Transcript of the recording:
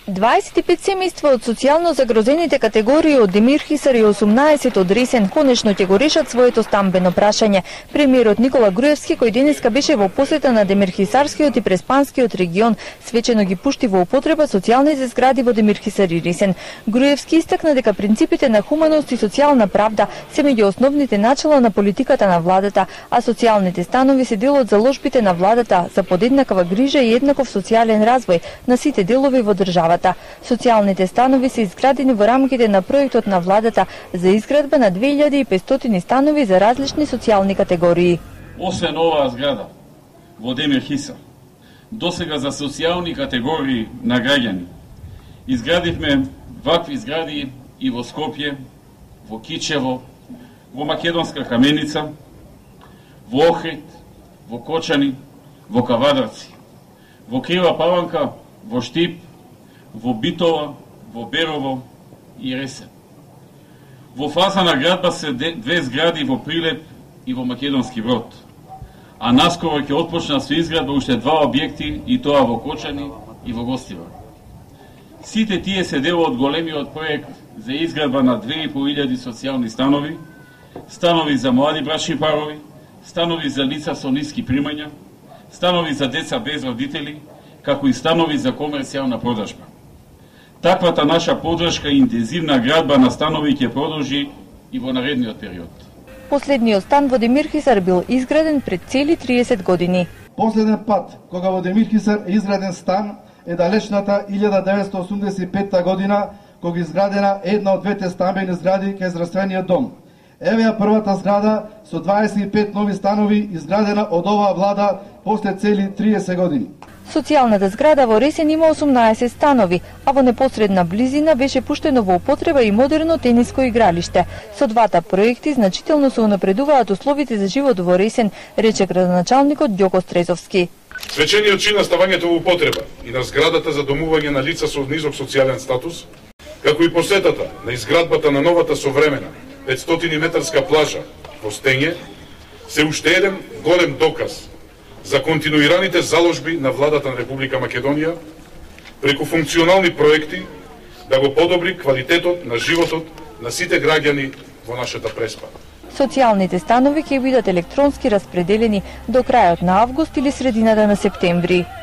25 семејства од социјално загрозените категории од Демирхисар и 18 од Ресен конечно ќе го решат своето стамбено прашање. Премиерот Никола Груевски, кој денеска беше во посета на Демирхисарскиот и Преспанскиот регион, свечено ги пушти во употреба социјалните згради во Демирхисар и Ресен. Груевски истакна дека принципите на хуманост и социјална правда се меѓу основните начала на политиката на владата, а социјалните станови се дел од заложбите на владата за подеднаква грижа и еднаков социјален развој на сите делови во државата. Социјалните станови се изградени во рамките на проектот на владата за изградба на 2500 станови за различни социјални категории. Освен оваа зграда во Демирхисар, досега за социјални категории на граѓани изградивме вакви згради и во Скопје, во Кичево, во Македонска Каменица, во Охрид, во Кочани, во Кавадарци, во Крива Паланка, во Штип, во Битола, во Берово и Ресен. Во фаза на градба се две згради во Прилеп и во Македонски Брод, а наскоро ќе отпочна со изградба уште два објекти и тоа во Кочани и во Гостивар. Сите тие се дел од големиот проект за изградба на 2500 социјални станови, станови за млади брачни парови, станови за лица со ниски примања, станови за деца без родители, како и станови за комерцијална продажба. Таквата наша подршка и интензивна градба на станови ќе продолжи и во наредниот период. Последниот стан во Демирхисар бил изграден пред цели 30 години. Последен пат кога во Демирхисар е изграден стан е далечната 1985 година, кога изградена една од двете стамбени згради кај здравствениот дом. Еве ја првата зграда со 25 нови станови изградена од оваа влада после цели 30 години. Социјалната зграда во Ресен има 18 станови, а во непосредна близина беше пуштено во употреба и модерно тениско игралиште. Со двата проекти значително се унапредуваат условите за живот во Ресен, рече градоначалникот Ѓоко Стрезовски. Свечениот чин на ставањето во употреба и на зградата за домување на лица со низок социјален статус, како и посетата на изградбата на новата современа 500 метарска плажа во Стење, се уште еден голем доказ за континуираните заложби на владата на Република Македонија преку функционални проекти да го подобри квалитетот на животот на сите граѓани во нашата Преспа. Социјалните станови ќе бидат електронски распределени до крајот на август или средината на септември.